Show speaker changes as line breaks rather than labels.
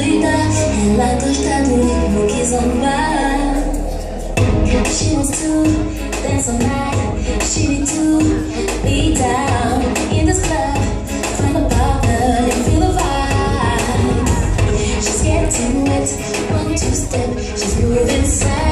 doida, ela gosta do ritmo que zomba. She wants to dance all night. She need to be down in this club. Find a partner and feel the vibe. She's getting wet, 1, 2 step. She's moving side.